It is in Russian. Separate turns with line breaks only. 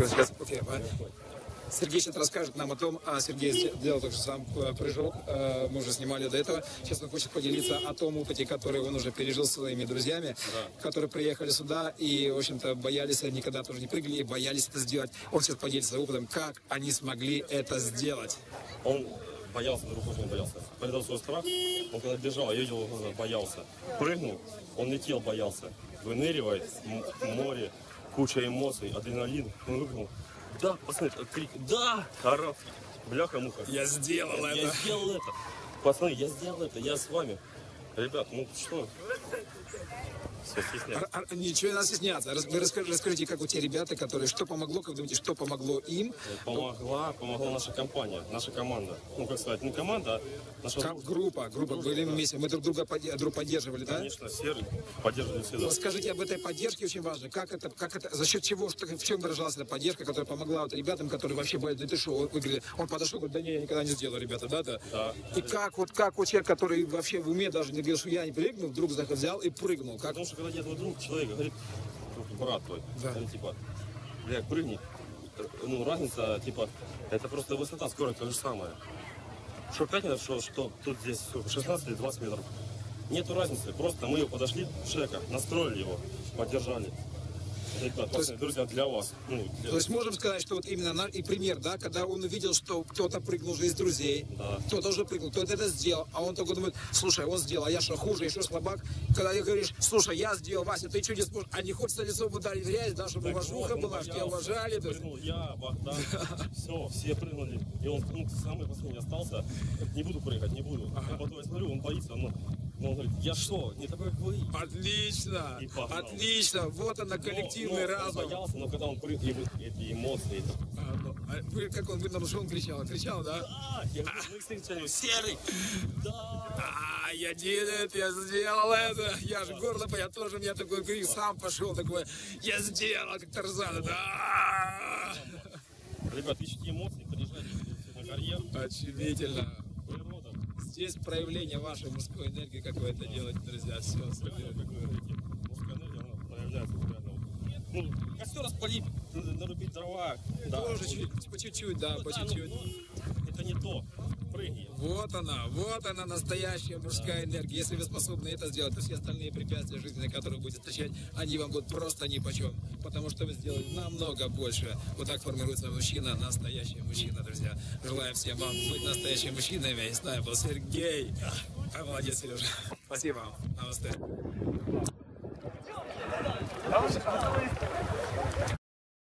Сейчас, Сергей сейчас расскажет нам о том, Сергей сделал только что сам прыжок, мы уже снимали до этого. Сейчас он хочет поделиться о том опыте, который он уже пережил со своими друзьями, которые приехали сюда и, в общем-то, боялись, никогда тоже не прыгали, и боялись это сделать. Он сейчас поделится опытом, как они смогли это сделать.
Он боялся, друг очень боялся. Передал свой страх, он когда бежал, я видел, он боялся. Прыгнул, он летел, боялся. Выныривает, море, куча эмоций, адреналин, он выпрыгнул. Да, посмотрите, крик, да, хорош, бляха-муха.
Я сделал это.
Я сделал это. Пацаны, я сделал это, я с вами. Ребят, ну что? Все стесняются.
Ничего не надо стесняться. Вы расскажите, как у те ребята, которые, что помогло, как думаете, что помогло им?
Помогла наша компания, наша команда. Ну, как сказать, не команда, а наша...
Группа, были вместе. Мы друг друга поддерживали, да?
Конечно, все поддерживали всегда.
Расскажите об этой поддержке, очень важно. Как это, за счет чего, в чем выражалась эта поддержка, которая помогла вот ребятам, которые вообще боятся, да ты что, вы говорили, он подошел, говорит, да не, я никогда не сделал, ребята, да?
Да.
И как вот человек, который вообще в уме даже не говорил, что я не прыгну, вдруг взял и прыгнул. Как?
Потому что когда я твой друг, человек говорит, брат твой, говорит, типа, бля, прыгни. Ну, разница, типа, это просто высота, скорость то же самое. Что 5 метров, что тут здесь 16 или 20 метров. Нету разницы, просто мы подошли, шека, настроили его, поддержали. Ребят, друзья, для вас.
То есть можем сказать, что вот именно и пример, да, когда он увидел, что кто-то прыгнул уже из друзей, кто-то уже прыгнул, кто-то это сделал, а он только думает, слушай, он сделал, а я что, хуже, еще слабак. Когда ты говоришь, слушай, я сделал, Вася, ты что не сможешь, а не хочется лицом ударить в грязь, да, чтобы уважуха была, чтобы тебя уважали.
Прыгнул я, Богдан, все прыгнули, и он самый последний остался, не буду прыгать, не буду. Потом я смотрю, он боится, он говорит, я что, не такой, как вы?
Отлично, отлично, вот она, коллективный разум.
Он боялся, но когда он прыгнул, эти эмоции.
Как он вынырнул, что он кричал? Кричал, да?
Да, мы кричали, серый, да.
Я сделал это, я же горло, я тоже, меня такой крик, сам пошел такой, я сделал, как Тарзан, да.
Ребят, ищите эмоции, приезжайте на карьер.
Очевидно.
Природа.
Здесь проявление вашей мужской энергии, как вы это делаете, друзья. Все,
мужская энергия, она проявляется реально. Ну, костер распалить, нарубить дрова.
Тоже по чуть-чуть, да, по чуть-чуть.
Это не то. Прыгни.
Вот она настоящая мужская энергия. Если вы способны это сделать, то все остальные препятствия жизни, которые будете встречать, они вам будут просто нипочем. Потому что вы сделали намного больше. Вот так формируется мужчина, настоящий мужчина, друзья. желаю всем вам быть настоящими мужчинами. И с нами был Сергей. Молодец, Сережа. Спасибо вам. Намасте.